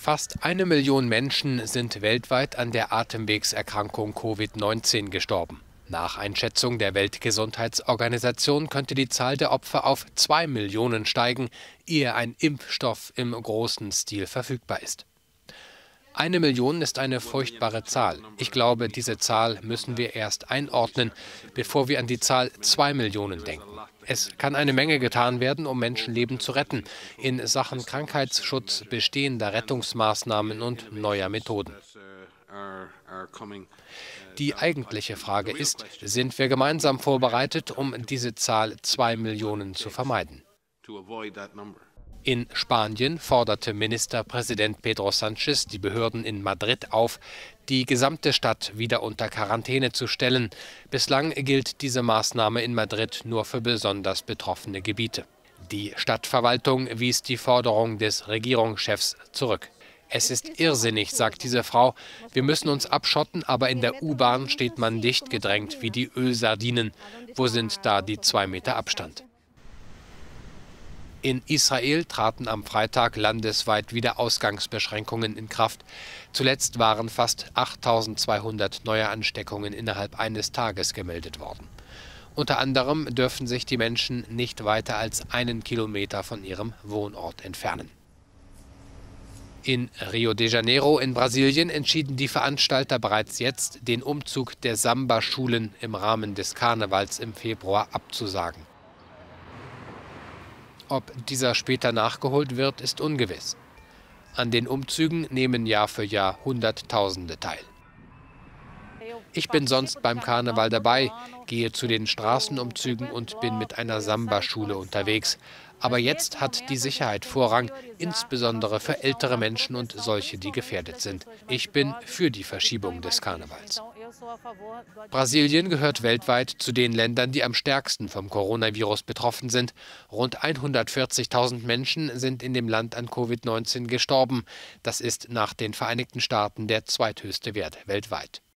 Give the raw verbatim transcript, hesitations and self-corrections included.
Fast eine Million Menschen sind weltweit an der Atemwegserkrankung Covid neunzehn gestorben. Nach Einschätzung der Weltgesundheitsorganisation könnte die Zahl der Opfer auf zwei Millionen steigen, ehe ein Impfstoff im großen Stil verfügbar ist. Eine Million ist eine furchtbare Zahl. Ich glaube, diese Zahl müssen wir erst einordnen, bevor wir an die Zahl zwei Millionen denken. Es kann eine Menge getan werden, um Menschenleben zu retten, in Sachen Krankheitsschutz, bestehender Rettungsmaßnahmen und neuer Methoden. Die eigentliche Frage ist, sind wir gemeinsam vorbereitet, um diese Zahl zwei Millionen zu vermeiden? In Spanien forderte Ministerpräsident Pedro Sánchez die Behörden in Madrid auf, die gesamte Stadt wieder unter Quarantäne zu stellen. Bislang gilt diese Maßnahme in Madrid nur für besonders betroffene Gebiete. Die Stadtverwaltung wies die Forderung des Regierungschefs zurück. Es ist irrsinnig, sagt diese Frau. Wir müssen uns abschotten, aber in der U-Bahn steht man dicht gedrängt wie die Ölsardinen. Wo sind da die zwei Meter Abstand? In Israel traten am Freitag landesweit wieder Ausgangsbeschränkungen in Kraft. Zuletzt waren fast achttausendzweihundert neue Ansteckungen innerhalb eines Tages gemeldet worden. Unter anderem dürfen sich die Menschen nicht weiter als einen Kilometer von ihrem Wohnort entfernen. In Rio de Janeiro in Brasilien entschieden die Veranstalter bereits jetzt, den Umzug der Samba-Schulen im Rahmen des Karnevals im Februar abzusagen. Ob dieser später nachgeholt wird, ist ungewiss. An den Umzügen nehmen Jahr für Jahr Hunderttausende teil. Ich bin sonst beim Karneval dabei, gehe zu den Straßenumzügen und bin mit einer Samba-Schule unterwegs. Aber jetzt hat die Sicherheit Vorrang, insbesondere für ältere Menschen und solche, die gefährdet sind. Ich bin für die Verschiebung des Karnevals. Brasilien gehört weltweit zu den Ländern, die am stärksten vom Coronavirus betroffen sind. Rund hundertvierzigtausend Menschen sind in dem Land an Covid neunzehn gestorben. Das ist nach den Vereinigten Staaten der zweithöchste Wert weltweit.